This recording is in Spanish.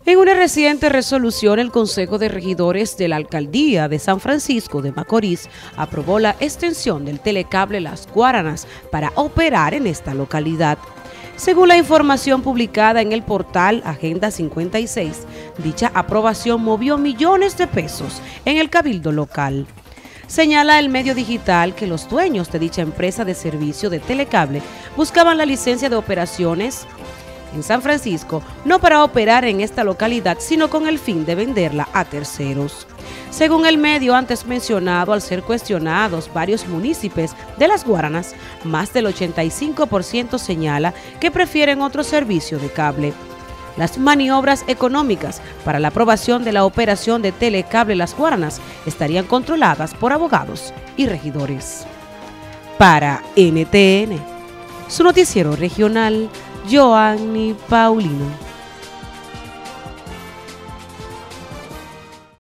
En una reciente resolución, el Consejo de Regidores de la Alcaldía de San Francisco de Macorís aprobó la extensión del telecable Las Guaranas para operar en esta localidad. Según la información publicada en el portal Agenda 56, dicha aprobación movió millones de pesos en el cabildo local. Señala el medio digital que los dueños de dicha empresa de servicio de telecable buscaban la licencia de operaciones en San Francisco, no para operar en esta localidad, sino con el fin de venderla a terceros. Según el medio antes mencionado, al ser cuestionados varios municipios de Las Guaranas, más del 85% señala que prefieren otro servicio de cable. Las maniobras económicas para la aprobación de la operación de Telecable Las Guaranas estarían controladas por abogados y regidores. Para NTN, su noticiero regional, Joanny Paulino.